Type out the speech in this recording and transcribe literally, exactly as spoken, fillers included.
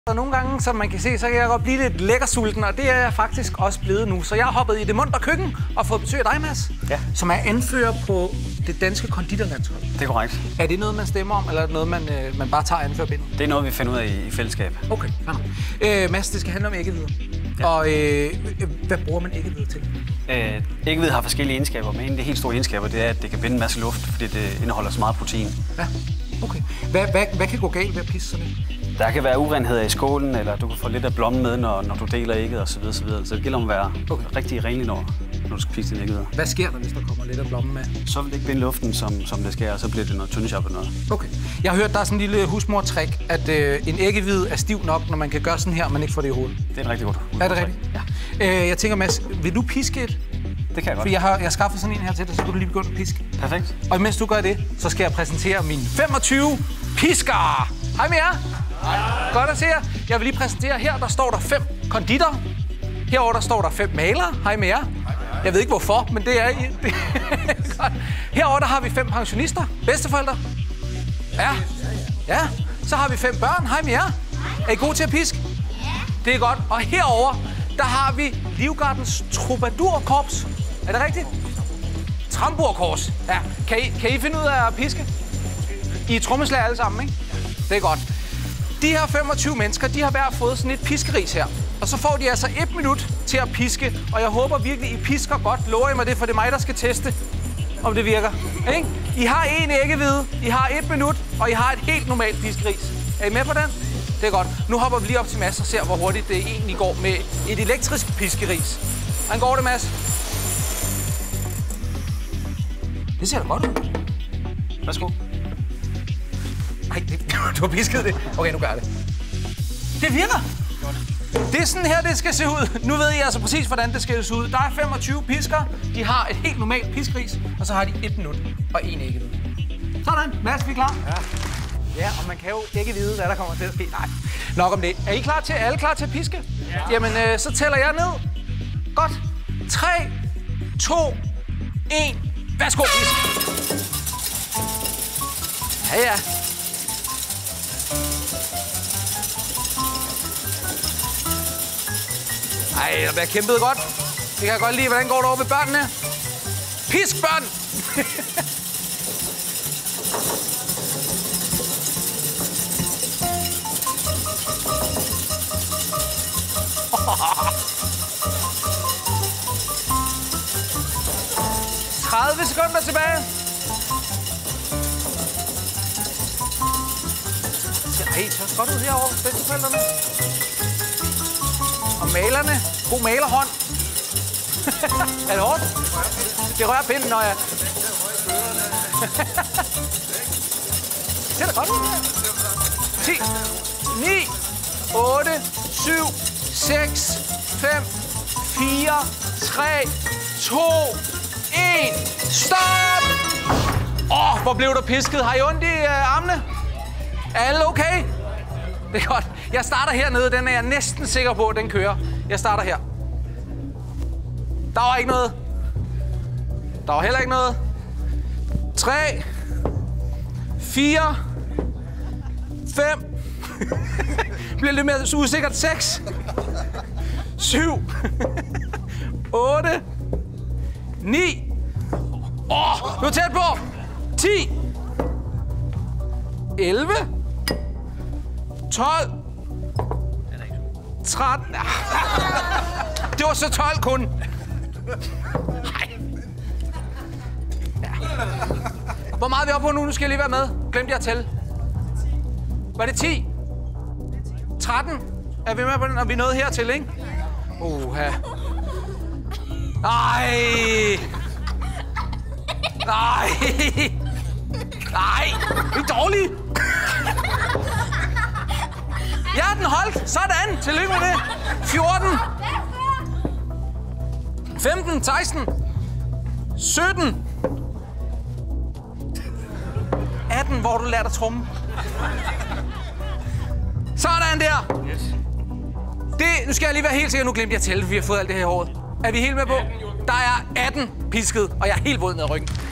Og nogle gange, som man kan se, så kan jeg godt blive lidt lækkersulten, og det er jeg faktisk også blevet nu. Så jeg har hoppet i det muntre køkken og fået besøg af dig, Mads, ja. Som er anfører på det danske konditorlandshold. Det er korrekt. Er det noget, man stemmer om, eller er det noget, man, øh, man bare tager anførerbindet? Det er noget, vi finder ud af i, i fællesskab. Okay, ja. øh, Mads, det skal handle om æggehvide. Ja. Og øh, hvad bruger man æggehvide til? Øh, æggehvide har forskellige egenskaber, men en af de helt store egenskaber, det er, at det kan binde en masse luft, fordi det indeholder så meget protein. Ja, okay. Hvad, hvad, hvad kan gå galt ved at pisse sådan lidt? Der kan være urenheder i skålen, eller du kan få lidt af blommen med, når, når du deler ægget osv. Så, videre, så det gælder om at være okay. rigtig renlig, når, når du skal pisse din æggehvide. Hvad sker der, hvis der kommer lidt af blommen med? Så vil det ikke binde luften, som, som det skal, og så bliver det noget tyndeshop eller noget. Okay. Jeg har hørt, der er sådan en lille husmor-trick, at øh, en æggehvide er stiv nok, når man kan gøre sådan her, og man ikke får det i hovedet. Det er en rigtig godt. Er det rigtigt? Ja. Øh, jeg tænker, Mads, vil du piske et? Det kan jeg godt. For jeg har, jeg har skaffet sådan en her til dig, så kan du lige begynde at piske. Perfekt. Og mens du gør det, så skal jeg præsentere mine femogtyve piskere. Hej med jer. Hej. Godt at se jer. Jeg vil lige præsentere her, der står der fem konditorer. Herover der står der fem malere. Hej med jer. Jeg ved ikke hvorfor, men det er I. Herover der har vi fem pensionister. Bedsteforældre. Ja. Ja. Så har vi fem børn. Hej med jer. Er I gode til at piske? Det er godt. Og herover der har vi Livgardens Troubadourkorps. Er det rigtigt? Tamburkors. Ja. Kan I, kan I finde ud af at piske? I er trommeslager alle sammen, ikke? Det er godt. De her femogtyve mennesker, de har hver fået sådan et piskeris her. Og så får de altså et minut til at piske. Og jeg håber virkelig, I pisker godt. Lover I mig det, for det er mig, der skal teste, om det virker. Ikke? I har en æggehvide, I har et minut, og I har et helt normalt piskeris. Er I med på den? Det er godt. Nu hopper vi lige op til Mads og ser, hvor hurtigt det egentlig går med et elektrisk piskeris. Hvordan går det, Mads? Det ser da godt ud. Værsgo. Nej, du har pisket det. Okay, nu gør jeg det. Det virker! Det er sådan her, det skal se ud. Nu ved I altså præcis, hvordan det skal se ud. Der er femogtyve piskere. De har et helt normalt piskeris, og så har de et minut og en æggehvide. Sådan. Mads, vi er klar? Ja. Ja, og man kan jo ikke vide, hvad der kommer til at ske. Nej. Nok om det. Er I klar til? Er alle klar til at piske? Ja. Jamen, øh, så tæller jeg ned. Godt. tre, to, et. Værsgo, pisk. Ja, ja. Ej, der bliver kæmpet godt. Det kan jeg godt lide. Hvordan går det over med børnene? Pisk, børn! tredive sekunder tilbage. Ej, det ser også godt ud herovre. Bedsteforældrene. Og malerne. God malerhånd. Er det hårdt? Det rører pinden, når jeg... Det ser da godt ud, her. ti, ni, otte, syv, seks, fem, fire, tre, to, et. Stop! Åh, oh, hvor blev der pisket? Har I ondt i uh, armene? Er alle okay? Det er godt. Jeg starter hernede. Den er jeg næsten sikker på, at den kører. Jeg starter her. Der var ikke noget. Der var heller ikke noget. tre, fire, fem. Bliver lidt mere usikkert. seks, syv, otte, ni. Åh, oh, du er tæt på. ti, elleve, tolv, tretten. Det var så tolv kun. Nej. Ja. Hvor meget er vi oppe på nu? Nu skal jeg lige være med. Glemte jeg at tælle. Var det ti? tretten? Er vi med på den? Og vi er nået hertil, ikke? Uha. Nej. Nej. Nej. Vi er dårlige. Ja, den holdt. Sådan. Tillykke med det. fjorten. femten. seksten. sytten. atten, hvor du lærte at tromme. Sådan der. Yes. Det, nu skal jeg lige være helt sikker. Nu glemte jeg at tælle, for vi har fået alt det her i håret. Er vi helt med på? Der er atten pisket, og jeg er helt våd ned ad ryggen.